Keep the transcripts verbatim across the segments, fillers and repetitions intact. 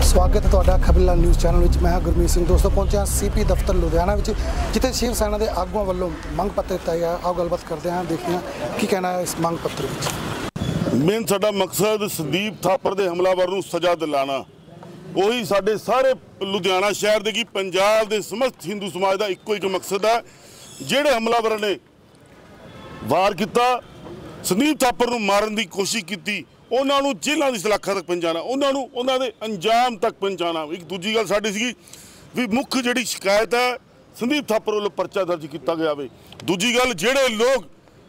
स्वागत है तुहाडा खबरलाल न्यूज़ चैनल विच। मैं गुरमीत सिंह। दोस्तों पहुंचे सीपी दफ्तर लुधियाना विच, जिथे शिव सेना के आगुआं वालों मंग पत्र दिता गया। आओ गलबात करते हैं, देखते हैं की कहना है इस मंग पत्र विच। मेन साडा मकसद संदीप थापर के हमलावर नूं सज़ा दिलाना, वही साडे सारे लुधियाना शहर दे की पंजाब के समस्त हिंदू समाज का इक्को एक मकसद है। जिहड़े हमलावर ने वार किया, संदीप थापर नूं मारन की कोशिश की, उन्होंने जेलों की सलाखा तक पहुँचाना, उन्होंने उन्होंने अंजाम तक पहुँचाना। एक दूजी गल साडी सीगी भी मुख्य जिहड़ी शिकायत है संदीप थापर वालों परचा दर्ज किया गया वे। दूजी गल जिहड़े लोग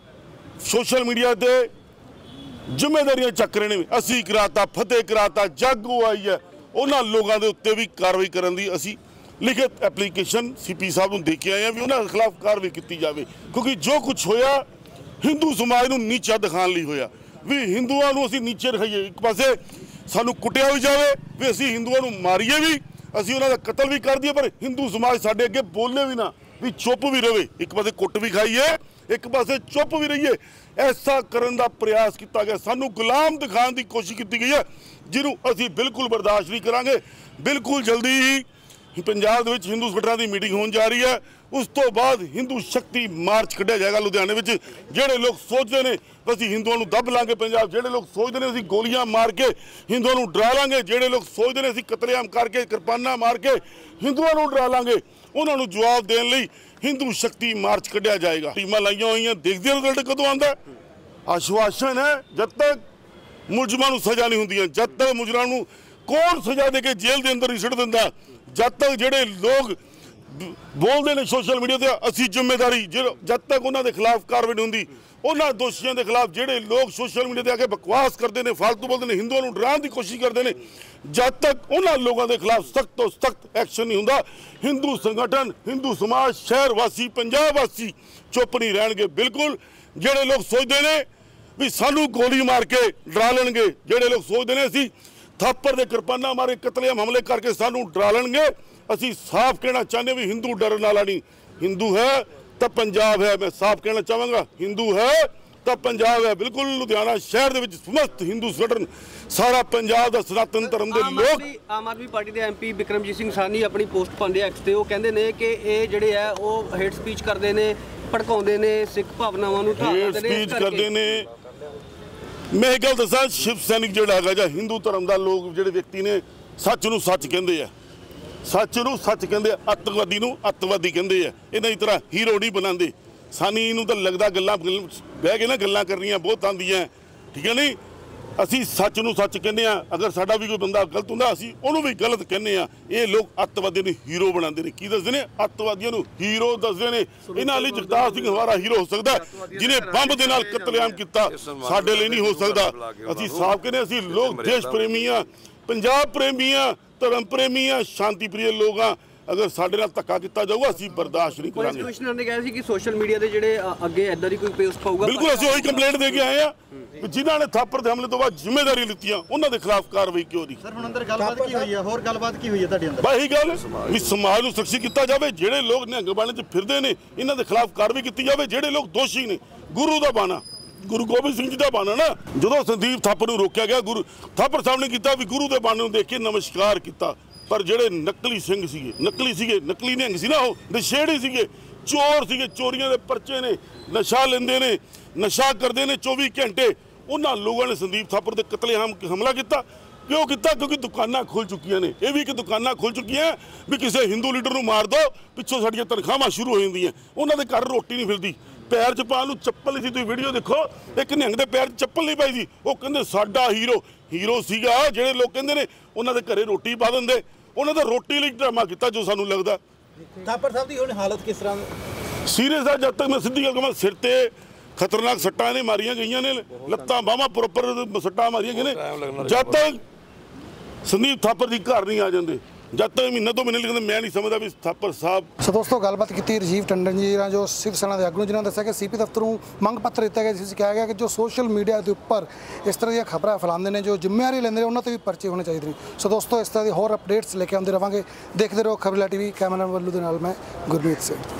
सोशल मीडिया ते जिम्मेदारियां चक रहे हैं, असी कराता फतेह कराता जग आई है, उन्होंने लोगों के उत्ते भी कार्रवाई करने की असी लिखित एप्लीकेशन सी पी साहब को दे के आए हैं भी उन्होंने खिलाफ कार्रवाई की जाए। क्योंकि जो कुछ होया हिंदू समाज को नीचा दिखाने लिए होया भी हिंदुओं को असी नीचे रखाइए। एक पासे सानू कुटिया भी जाए भी असी हिंदुओं को मारीए भी, असी उन्होंने कतल भी कर दिए, पर हिंदू समाज साढ़े अगे बोले भी ना, भी चुप भी रहे। एक पासे कुट भी खाइए, एक पासे चुप भी रहिए। ऐसा करने का प्रयास किया गया, सानू गुलाम दिखाने की कोशिश की गई है, जिन्हों असी बिल्कुल बर्दाश्त नहीं करांगे। बिल्कुल जल्दी ही पंजाब विच हिंदू संगठनों की मीटिंग होने जा रही है। उस तो बाद हिंदू शक्ति मार्च कढ़िया जाएगा लुधियाने में। जेडे लोग सोचते हैं असी हिंदुओं को दब लांगे पंजाब, जेडे लोग सोचते हैं असी गोलियां मार के हिंदुओं को डरा लांगे, जेडे लोग सोचते हैं असी कतलेआम करके किरपाना मार के हिंदुओं को डरा लांगे, उन्होंने जवाब देने लिए हिंदू शक्ति मार्च कढ़िया जाएगा। टीमां लाइया हुई देखते हैं रिजल्ट कदों आंदा है। आश्वासन है जब तक मुलजमां नूं सज़ा नहीं होंदी, जब तक मुलजमां नूं कौन सज़ा दे के जेल के अंदर नहीं सुट दिंदा, जब तक जेडे लोग बोलते हैं सोशल मीडिया से असी जिम्मेदारी, जब तक उन्होंने खिलाफ कार्रवाई नहीं होंदी, उन्होंने दोषियों के खिलाफ जेडे लोग सोशल मीडिया से आके बकवास करते हैं, फालतू बोलते हैं, हिंदुओं को डराने की कोशिश करते हैं, जब तक उन्होंने लोगों के खिलाफ सख्त तो सख्त एक्शन नहीं होंदा, हिंदू संगठन हिंदू समाज शहर वासी पंजाब वासी चुप नहीं रहणगे। बिल्कुल जेडे लोग सोचते हैं भी सानू गोली मार के डरा लेंगे, जेडे लोग सोचते हैं असी थापर दे किरपाना मारे कतलेआम हमले करके सानू डरा लेंगे, असी साफ कहना चाहते भी हिंदू डरन वाला नहीं। हिंदू है तो पंजाब है, मैं साफ कहना चाहूँगा हिंदू है तो पंजाब है। बिल्कुल लुधियाना शहर के समस्त हिंदू संगठन सारा पंजाब का सनातन धर्म के लोग। आम आदमी पार्टी के एम पी बिक्रमजीत सिंह सानी अपनी पोस्ट पाते एक्स से, वो कहते हैं कि ये जोड़े है वो हेट स्पीच करते हैं, भड़काते हैं, सिख भावनावां नूं हेट स्पीच करते हैं। मैं एक गल दसा, शिव सैनिक जोड़ा है ਜਾਂ हिंदू धर्म का लोग ਜਿਹੜੇ व्यक्ति ने सच ਨੂੰ सच ਕਹਿੰਦੇ ਆ, सच ਨੂੰ सच ਕਹਿੰਦੇ ਆ, ਅੱਤਵਾਦੀ ਨੂੰ ਅੱਤਵਾਦੀ ਕਹਿੰਦੇ ਆ। ਇਹਨਾਂ ਦੀ ਤਰ੍ਹਾਂ ਹੀਰੋ ਨਹੀਂ ਬਣਾਉਂਦੇ। ਸਾਨੀ ਨੂੰ ਤਾਂ ਲੱਗਦਾ ਗੱਲਾਂ ਬਹਿ ਕੇ ਨਾ ਗੱਲਾਂ ਕਰਨੀਆਂ ਬਹੁਤ ਆਉਂਦੀਆਂ, ਠੀਕ ਹੈ ਨਹੀਂ। ਅਸੀਂ ਸੱਚ ਨੂੰ ਸੱਚ ਕਹਿੰਦੇ ਆ, ਅਗਰ ਸਾਡਾ ਵੀ ਕੋਈ ਬੰਦਾ ਗਲਤ ਹੁੰਦਾ ਅਸੀਂ ਉਹਨੂੰ ਵੀ ਗਲਤ ਕਹਿੰਦੇ ਆ। ਇਹ ਲੋਕ ਅੱਤਵਾਦੀਆਂ ਨੂੰ ਹੀਰੋ ਬਣਾਉਂਦੇ ਨੇ। ਕੀ ਦੱਸਦੇ ਨੇ? ਅੱਤਵਾਦੀਆਂ ਨੂੰ ਹੀਰੋ ਦੱਸਦੇ ਨੇ। ਇਹਨਾਂ ਲਈ ਜਗਤਾਰ ਸਿੰਘ ਹਵਾਰਾ ਹੀਰੋ ਹੋ ਸਕਦਾ, ਜਿਹਨੇ ਬੰਬ ਦੇ ਨਾਲ ਕਤਲੇਆਮ ਕੀਤਾ, ਸਾਡੇ ਲਈ ਨਹੀਂ ਹੋ ਸਕਦਾ। ਅਸੀਂ ਸਾਫ਼ ਕਹਿੰਦੇ ਅਸੀਂ ਲੋਕ ਦੇਸ਼ ਪ੍ਰੇਮੀ ਆ, ਪੰਜਾਬ ਪ੍ਰੇਮੀ ਆ, धर्म प्रेमी हाँ, शांति प्रिय लोग हाँ। अगर साढ़े नाल धक्का किया जाऊगा असीं बर्दाश्त नहीं करांगे। कमिश्नर ने कहा कि सोशल मीडिया के जेडे अगे इदां दी कोई पोस्ट पाऊगा, बिल्कुल असीं वही कंप्लेंट दे के आए हैं जिन्हां ने थापर दे हमले तो बाद जिम्मेदारी लित्तियां उन्हां दे खिलाफ कार्रवाई क्यों नहीं। सर हुण अंदर गलबात की हुई है, होर गलबात की हुई है तुहाडे अंदर? बस यही गल भी समाज नूं सुरक्षित किया जाए, जिहड़े लोग निहंग बाणे च फिरदे ने इन्हां दे खिलाफ कार्रवाई की जाए, जिहड़े लोग दोषी ने। गुरु दा बाना गुरु गोबिंद सिंह जी का बाना ना, जो संदीप थापर नूं रोकिया गया, गुरु थापर साहब ने किया भी गुरु के बाने नूं देख के नमस्कार किया, पर ਜਿਹੜੇ ਨਕਲੀ ਸਿੰਘ ਸੀਗੇ, ਨਕਲੀ ਸੀਗੇ, ਨਕਲੀ ਨਿਹੰਗ ਸੀ ਨਾ, ਉਹ ਨਸ਼ੇੜੀ ਸੀਗੇ, ਚੋਰ ਸੀਗੇ, ਚੋਰੀਆਂ ਦੇ ਪਰਚੇ ਨੇ, ਨਸ਼ਾ ਲੈਂਦੇ ਨੇ, ਨਸ਼ਾ ਕਰਦੇ ਨੇ ਚੌਵੀ ਘੰਟੇ। ਉਹਨਾਂ ਲੋਕਾਂ ਨੇ ਸੰਦੀਪ ਥਾਪਰ ਦੇ ਕਤਲੇਆਮ ਹਮਲਾ ਕੀਤਾ। ਕਿਉਂ ਕੀਤਾ? ਕਿਉਂਕਿ ਦੁਕਾਨਾਂ ਖੁੱਲ ਚੁੱਕੀਆਂ ਨੇ। ਇਹ ਵੀ ਕਿ ਦੁਕਾਨਾਂ ਖੁੱਲ ਚੁੱਕੀਆਂ ਵੀ ਕਿਸੇ ਹਿੰਦੂ ਲੀਡਰ ਨੂੰ ਮਾਰ ਦਿਓ, ਪਿੱਛੋਂ ਸਾਡੀਆਂ ਤਨਖਾਹਾਂ ਸ਼ੁਰੂ ਹੋ ਜਾਂਦੀਆਂ। ਉਹਨਾਂ ਦੇ ਘਰ ਰੋਟੀ ਨਹੀਂ ਫਿਰਦੀ, ਪੈਰ 'ਚ ਪਾਉਣ ਨੂੰ ਚੱਪਲ ਨਹੀਂ ਸੀ। ਤੁਸੀਂ ਵੀਡੀਓ ਦੇਖੋ, ਇੱਕ ਨਿਹੰਗ ਦੇ ਪੈਰ 'ਚ ਚੱਪਲ ਨਹੀਂ ਪਾਈ ਸੀ। ਉਹ ਕਹਿੰਦੇ ਸਾਡਾ ਹੀਰੋ ਹੀਰੋ ਸੀਗਾ। ਜਿਹੜੇ ਲੋਕ ਕਹਿੰਦੇ ਨੇ ਉਹਨਾਂ ਦੇ ਘਰੇ ਰੋਟੀ ਪਾ ਦਿੰਦੇ, ਉਹਨਾਂ ਦਾ ਰੋਟੀ ਲਈ ਡਰਾਮਾ ਕੀਤਾ ਜੋ ਸਾਨੂੰ ਲੱਗਦਾ। ਥਾਪਰ ਸਾਹਿਬ ਦੀ ਹੁਣ ਹਾਲਤ ਕਿਸ ਤਰ੍ਹਾਂ ਸੀਰੀਅਸ ਹੈ? ਜਦ ਤੱਕ ਮੈਂ ਸਿੱਧੀ ਗੱਲ ਕਹਾਂ, ਸਿਰ ਤੇ ਖਤਰਨਾਕ ਸੱਟਾਂ ਨੇ ਮਾਰੀਆਂ ਗਈਆਂ ਨੇ, ਲੱਤਾਂ ਬਾਹਾਂ ਪ੍ਰੋਪਰ ਸੱਟਾਂ ਮਾਰੀਆਂ ਗਈਆਂ ਨੇ। ਜਦ ਤੱਕ ਸੰਦੀਪ ਥਾਪਰ ਦੀ ਘਰ ਨਹੀਂ ਆ ਜਾਂਦੇ, जब तक महीना दो महीने लिखते मैं नहीं समझता भी थापर साहब। सो दोस्तों गलबात की राजीव टंडन जी जो शिव सेना के आगू जिन्होंने दसा कि सी पी दफ्तर मंग पत्र दिता गया, जिस कहा गया कि जो सोशल मीडिया के उपर इस तरह दी खबर फैलाते हैं, जो जिम्मेवारी लेंगे उन्होंने भी परचे होने चाहिए। सो दोस्तों इस तरह की होर अपडेट्स लेके आते रहेंगे। देखते रहो खबरलाल टीवी। कैमरा वल्लू के नाल मैं गुरमीत सिंह।